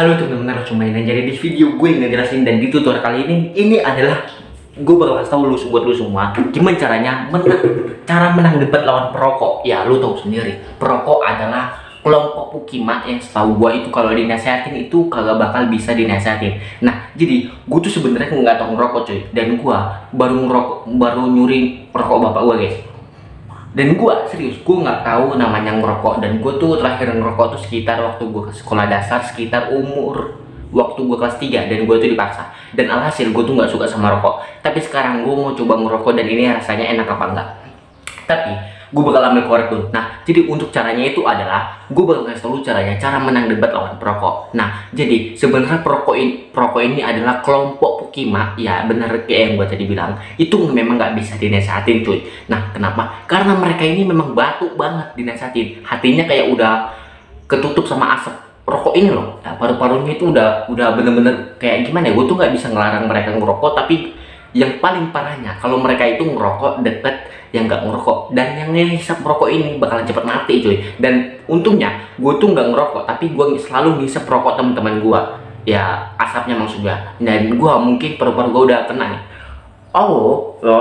Halo teman-teman narasumber, jadi di video gue ngejelasin dan di tutorial kali ini adalah gue bakal kasih tau buat lu semua gimana caranya menang debat lawan perokok. Ya lu tahu sendiri, perokok adalah kelompok pukimak yang setahu gue itu kalau dinasihatin itu kagak bakal bisa dinasihatin. Nah jadi gue tuh sebenarnya nggak tau ngerokok cuy, dan gue baru nyuri rokok bapak gue guys. Dan gue serius, gue nggak tahu namanya ngerokok, dan gue tuh terakhir ngerokok tuh sekitar waktu gue ke sekolah dasar, sekitar umur waktu gue kelas 3, dan gue tuh dipaksa. Dan alhasil gue tuh nggak suka sama rokok, tapi sekarang gue mau coba ngerokok dan ini rasanya enak apa enggak. Tapi gue bakal ambil korek dulu. Nah jadi untuk caranya itu adalah gue bakal kasih tau lu caranya, cara menang debat lawan perokok. Nah jadi sebenarnya perokok ini adalah kelompok pukimak, ya bener kayak yang gue tadi bilang, itu memang nggak bisa dinasehatin cuy. Nah kenapa? Karena mereka ini memang batu banget dinasehatin, hatinya kayak udah ketutup sama asap rokok ini loh. Nah, paru-parunya itu udah bener-bener kayak gimana ya, gue tuh nggak bisa ngelarang mereka ngerokok, tapi yang paling parahnya kalau mereka itu ngerokok deket yang nggak ngerokok, dan yang ngehisap rokok ini bakalan cepet mati cuy. Dan untungnya gue tuh nggak ngerokok, tapi gue selalu ngisep rokok teman-teman gue, ya asapnya maksudnya. Dan gue mungkin paru-paru gue udah kena nih. Oh lo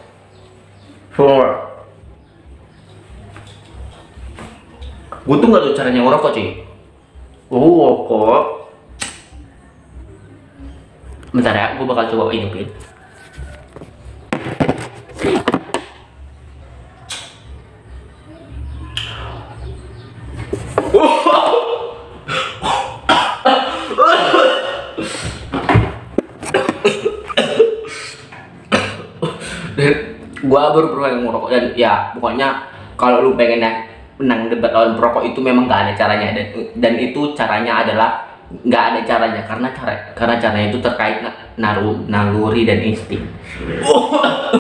gue tuh nggak tahu caranya ngerokok cuy. Kok bentar ya, gue bakal coba hidupin. Gua baru pernah ngerokok, dan ya pokoknya kalau lu pengen menang debat lawan perokok itu memang gak ada caranya, dan itu caranya adalah nggak ada caranya, karena caranya itu terkait naluri dan insting.